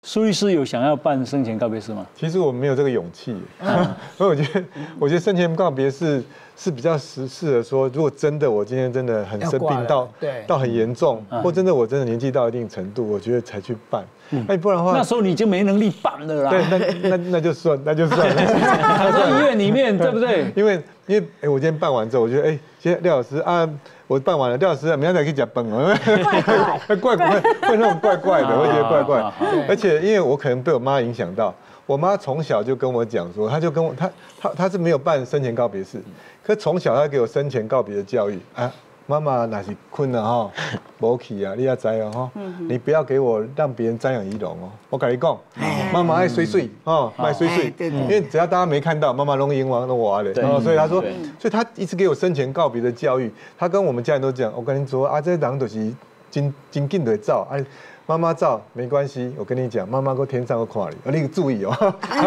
苏律师有想要办生前告别式吗？ 其实我没有这个勇气，所以我觉得生前告别式是比较适合说，如果真的我今天真的很生病到很严重，或真的我真的年纪到一定程度，我觉得才去办。那不然的话， 那时候你就没能力办了啦。 对，那就算了。 在医院里面，对不对？ 因为我今天办完之后，我觉得今天廖老师啊，我办完了，廖老师明天才可以讲本哦，怪会那种怪怪的，我觉得怪怪。而且因为我可能被我妈影响到，我妈从小就跟我讲说，她就跟我她是没有办生前告别式，可从小她给我生前告别的教育啊。妈妈那是困了哈，没去啊，你要知哦哈，你不要给我让别人瞻仰仪容哦。我跟你讲，妈妈爱水水哦，卖水水，因为只要大家没看到，妈妈弄英王弄我的，所以他说，所以他一直给我生前告别的教育。他跟我们家人都讲，我跟你说啊，这人就是真紧的照啊。妈妈照没关系，我跟你讲，妈妈搁天上搁看你，你注意哦。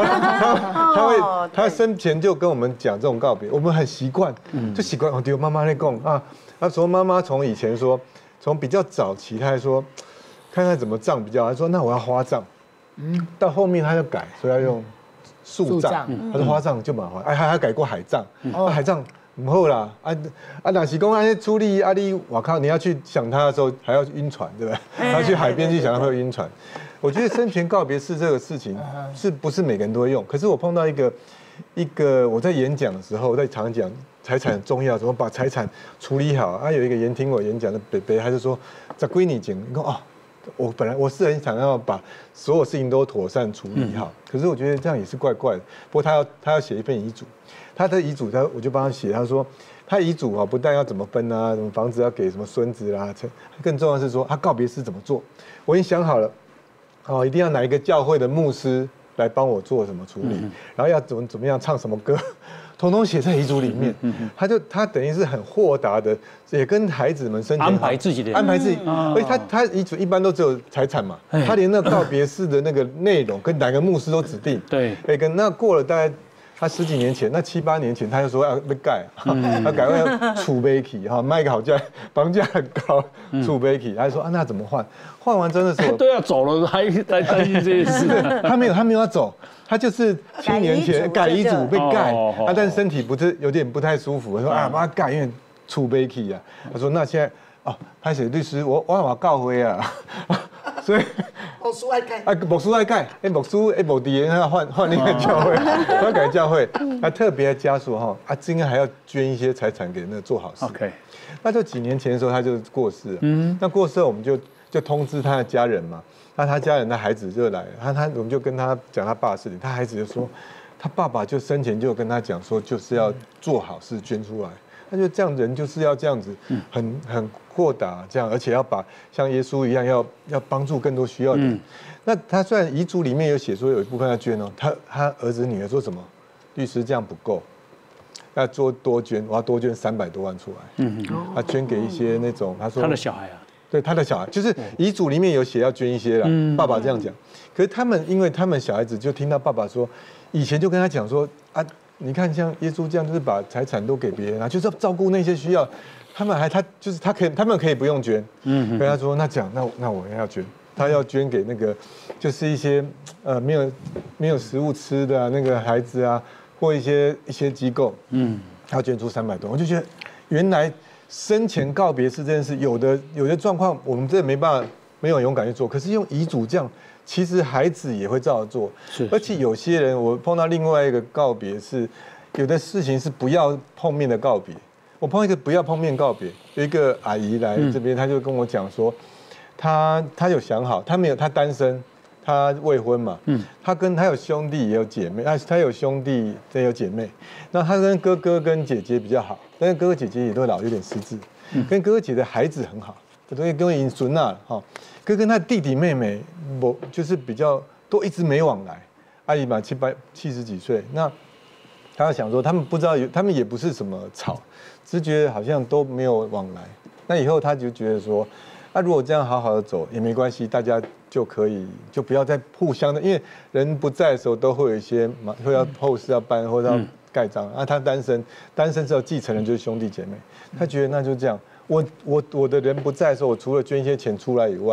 他生前就跟我们讲这种告别，我们很习惯，就习惯哦，对，妈妈在讲啊。他说妈妈从以前说，从比较早期，他还说看看怎么葬比较好，他说那我要花葬，到后面他就改，说要用树葬，他说花葬就麻烦，还改过海葬，海葬。不好啦，那是讲安处理你我靠，你要去想他的时候还要晕船，对不对？要去海边去想他会晕船。我觉得生前告别式这个事情是不是每个人都会用？可是我碰到一个我在演讲的时候，我在常讲财产很重要，怎么把财产处理好啊？有一个人听我演讲的北北，他就说在归你讲，你看哦，我是很想要把所有事情都妥善处理好，可是我觉得这样也是怪怪的。不过他要写一份遗嘱。他的遗嘱，我就帮他写。他说，他遗嘱啊，不但要怎么分啊，什么房子要给什么孙子啦，更重要的是说，他告别式怎么做。我已经想好了，一定要哪一个教会的牧师来帮我做什么处理，然后要怎么样唱什么歌，统统写在遗嘱里面。他等于是很豁达的，也跟孩子们生前安排自己， 而且他遗嘱一般都只有财产嘛，他连那告别式的那个内容跟哪个牧师都指定。 对， 跟那过了大概。他10几年前，那7、8年前，他就说要被盖，要改为储备起哈，卖个好价，房价很高，储备起。他就说那怎么换？换完真的时候都要走了，还担心这件事。 他没有要走，他就是7年前改遗嘱被盖，但是身体不是有点不太舒服，说帮他盖，因为储备起啊。他说那现在拍写律师，我要告回啊。所以牧师爱改， 牧师爱改，牧师无伫他换另一个教会，要改教会，特别家属今天还要捐一些财产给那个做好事。 OK， 那就几年前的时候他就过世了，那过世了我们就通知他的家人嘛，那他家人的孩子就来了，我们就跟他讲他爸的事情，他孩子就说，他爸爸就生前就跟他讲说，就是要做好事捐出来。他就这样，人就是要这样子，很豁达这样，而且要把像耶稣一样，要帮助更多需要的人。那他虽然遗嘱里面有写说有一部分要捐哦，他儿子女儿说什么？律师这样不够，要做多捐，我要多捐300多万出来。他捐给一些那种，他说他的小孩啊， 对他的小孩，就是遗嘱里面有写要捐一些啦。爸爸这样讲，可是因为他们小孩子就听到爸爸说，以前就跟他讲说你看，像耶稣这样，就是把财产都给别人啊，就是要照顾那些需要。他们可以不用捐。跟他说，那我也要捐，他要捐给那个，就是一些没有食物吃的那个孩子啊，或一些机构。他要捐出300多，我就觉得原来生前告别式这件事，有的状况我们真的没有勇敢去做，可是用遗嘱这样。其实孩子也会照着做，而且有些人我碰到另外一个告别是，有的事情是不要碰面的告别。我碰到一个不要碰面告别，有一个阿姨来这边，她就跟我讲说，她有想好，她单身，她未婚嘛，她有兄弟也有姐妹，她有兄弟也有姐妹，那她跟哥哥跟姐姐比较好，但是哥哥姐姐也都老有点失智，跟哥哥姐的孩子很好，都跟我已经孙了哈。哥跟他弟弟妹妹，就是比较都一直没往来。阿姨嘛70几岁，那他想说，他们不知道他们也不是什么吵，只是觉得好像都没有往来。那以后他就觉得说，如果这样好好的走也没关系，大家就可以就不要再互相的，因为人不在的时候都会有一些会要后事要办或者要盖章。他单身之后继承人就是兄弟姐妹，他觉得那就这样。我的人不在的时候，我除了捐一些钱出来以外，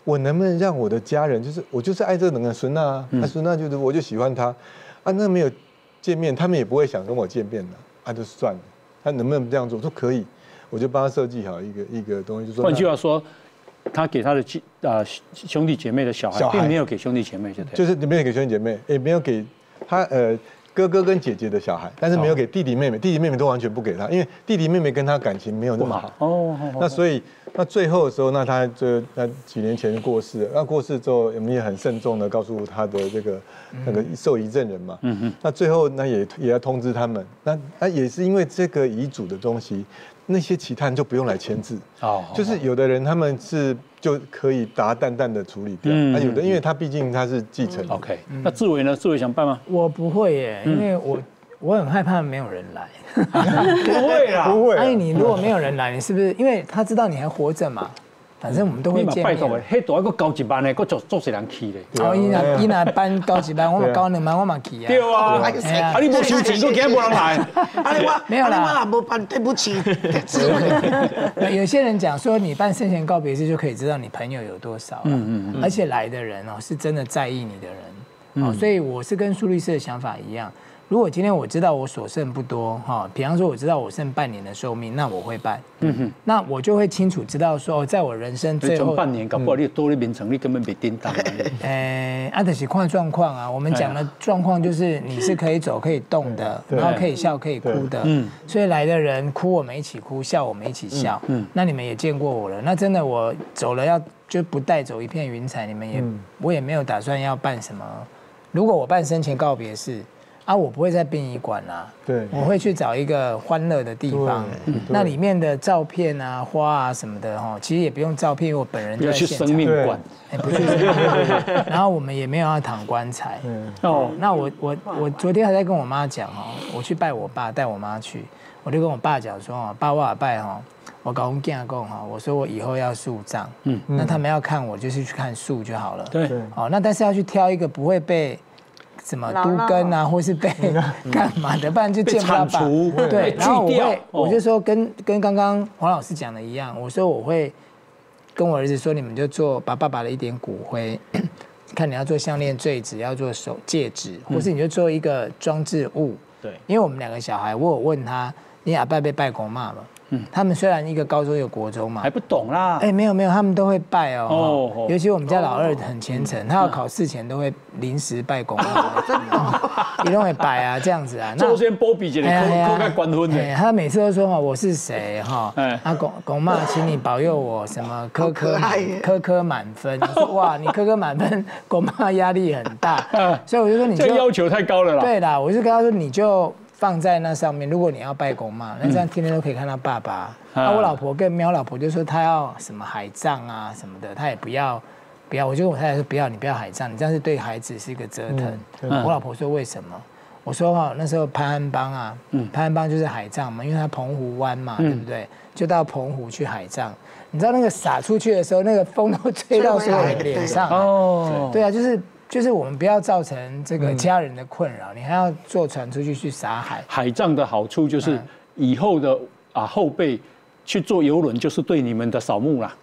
我能不能让我的家人，就是我就是爱这个孙娜啊，孙娜就是我就喜欢他啊，那没有见面，他们也不会想跟我见面的啊，就算了。他能不能这样做？我说可以，我就帮他设计好一个东西，就说。 换句话说，他给他的兄弟姐妹的小孩，并没有给兄弟姐妹， 就是没有给兄弟姐妹，也没有给他哥哥跟姐姐的小孩，但是没有给弟弟妹妹，弟弟妹妹都完全不给他，因为弟弟妹妹跟他感情没有那么好。哦。那所以那最后的时候，那他那几年前过世了，那过世之后，我们也很慎重的告诉他的那个受遗赠人嘛。那最后那也要通知他们，那也是因为这个遗嘱的东西。那些其他人就不用来签字，就是有的人他们是就可以淡淡的处理掉，有的因为他毕竟他是继承。 OK， 那志伟呢？志伟想办吗？ 我不会耶，因为我很害怕没有人来。 不会啦， 不会。 因为你如果没有人来，你是不是因为他知道你还活着嘛？反正我们都会见面。 拜托的，迄大个高一班的，个做谁人去嘞？ 哦，伊那班高一班，我嘛高2班，我嘛去啊。 对啊，啊你无收钱，都惊无人来。 没有啦， 我无办，对不起。 有些人讲说，你办生前告别式就可以知道你朋友有多少，而且来的人哦是真的在意你的人，所以我是跟苏律师的想法一样。如果今天我知道我所剩不多哈，比方说我知道我剩半年的寿命，那我会办。那我就会清楚知道说，在我人生最后半年，搞不好你多的名称你根本没叮当。 就是看状况啊。我们讲的状况就是你是可以走可以动的，然后可以笑可以哭的。所以来的人哭我们一起哭，笑我们一起笑。那你们也见过我了，那真的我走了就不带走一片云彩，你们我也没有打算要办什么。如果我办生前告别式。我不会在殡仪馆啦， 对， 我会去找一个欢乐的地方，那里面的照片啊、花啊什么的其实也不用照片，因为我本人就在现场。 要去生命馆， 不去生命馆。然后我们也没有要躺棺材。那我昨天还在跟我妈讲我去拜我爸，带我妈去，我就跟我爸讲说爸，我拜我跟我囝讲我说我以后要树葬，那他们要看我就是去看树就好了。 对， 那但是要去挑一个不会被。什么都根啊，或是被干嘛的，不然就见不到爸。对，然后我就说跟刚刚黄老师讲的一样，我说我会跟我儿子说，你们就把爸爸的一点骨灰，看你要做项链、坠子，要做手戒指，或是你就做一个装置物。对，因为我们2个小孩，我有问他，你阿爸被拜公妈了？他们虽然一个高中一个国中嘛， 还不懂啦。 没有，他们都会拜哦。尤其我们家老二很虔诚，他要考试前都会临时拜公妈，一定会拜啊，这样子啊。 周先波比姐的扣开关婚的， 他每次都说我是谁公妈，请你保佑我什么科科满分。我说哇，你科科满分，公妈压力很大，所以我就说你这要求太高了啦。 对啦，我就跟他说你就。放在那上面，如果你要拜公妈，那这样天天都可以看到爸爸。我老婆跟喵老婆就说她要什么海葬啊什么的，她也不要。我就跟我太太说不要，你不要海葬，你这样是对孩子是一个折腾。我老婆说为什么？我说那时候潘安邦啊，潘安邦就是海葬嘛，因为他澎湖湾嘛，对不对？就到澎湖去海葬。你知道那个撒出去的时候，那个风都吹到所有人脸上。对啊，就是我们不要造成这个家人的困扰，你还要坐船出去撒海。 海葬的好处就是以后的后辈去坐游轮，就是对你们的扫墓啦。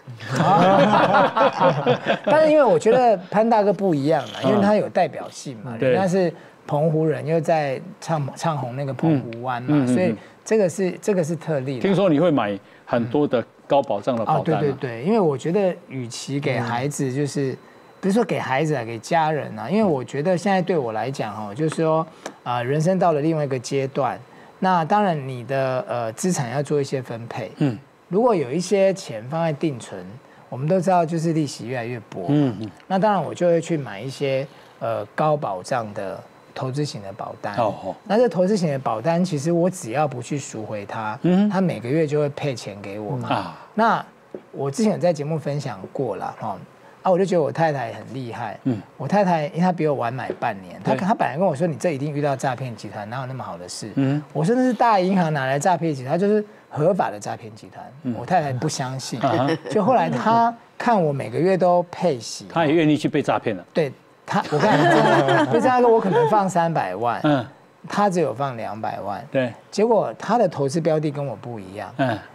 但是因为我觉得潘大哥不一样啦，因为他有代表性嘛，人家是澎湖人，又在唱红那个澎湖湾嘛，所以这个是特例。 听说你会买很多的高保障的保单。 对，因为我觉得与其给孩子就是不是说给孩子给家人因为我觉得现在对我来讲就是说人生到了另外一个阶段，那当然你的资产要做一些分配。如果有一些钱放在定存，我们都知道就是利息越来越薄。那当然我就会去买一些高保障的投资型的保单。那这投资型的保单，其实我只要不去赎回它，它每个月就会配钱给我嘛。那我之前有在节目分享过了我就觉得我太太很厉害。我太太因为她比我晚买半年，她本来跟我说你这一定遇到诈骗集团，哪有那么好的事？我说那是大银行哪来诈骗集团？就是合法的诈骗集团。我太太不相信，就后来她看我每个月都配息， 她也愿意去被诈骗了。 对她，我看被诈骗，我可能放300万，她只有放200万。对，结果她的投资标的跟我不一样。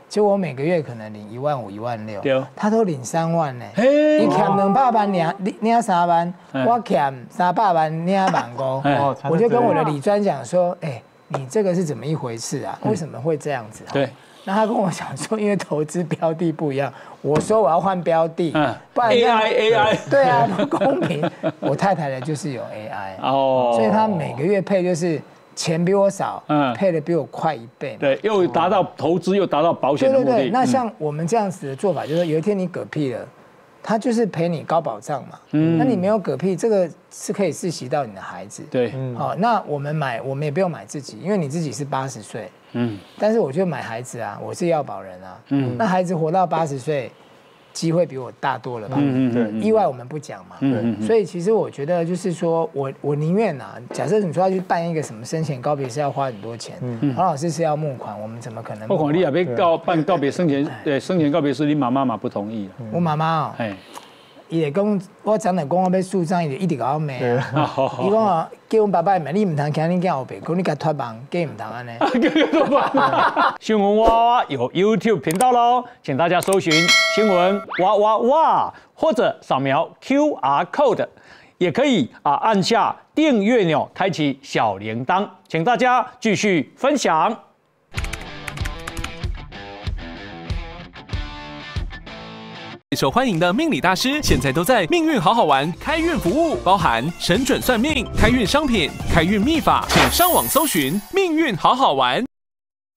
结果我每个月可能领15000、16000， 对， 他都领3万呢。 嘿， 你欠200万领3万，我欠300万领15000。我就跟我的理专讲说，你这个是怎么一回事啊？为什么会这样子？ 对。 那他跟我讲说，因为投资标的不一样，我说我要换标的，不然 AI 对啊，不公平。我太太的就是有 AI 哦，所以她每个月配就是钱比我少，配的比我快1倍。 对，又达到投资，又达到保险的目的。 对，那像我们这样子的做法，就是有一天你嗝屁了，他就是赔你高保障嘛。那你没有嗝屁，这个是可以世袭到你的孩子。 对， 好，那我们也不用买自己，因为你自己是80岁。但是我就买孩子啊，我是要保人啊。那孩子活到80岁，机会比我大多了吧？对，意外我们不讲嘛。所以其实我觉得就是说我宁愿啊，假设你说要去办一个什么生前告别式要花很多钱，黄老师是要募款，我们怎么可能？ 不管你也要办告别生前告别式，你妈妈嘛不同意。 我妈妈哦。伊会讲，我常常讲我要树葬，伊就一直甲我骂啊。伊讲啊，叫阮爸爸骂你唔通听你囝后辈，讲你甲脱网，计唔通安尼。 新闻哇哇有 YouTube 频道喽，请大家搜寻新闻哇哇哇，或者扫描 QR code， 也可以按下订阅钮，开启小铃铛，请大家继续分享。 受欢迎的命理大师，现在都在命运好好玩开运服务，包含神准算命、开运商品、开运秘法，请上网搜寻命运好好玩。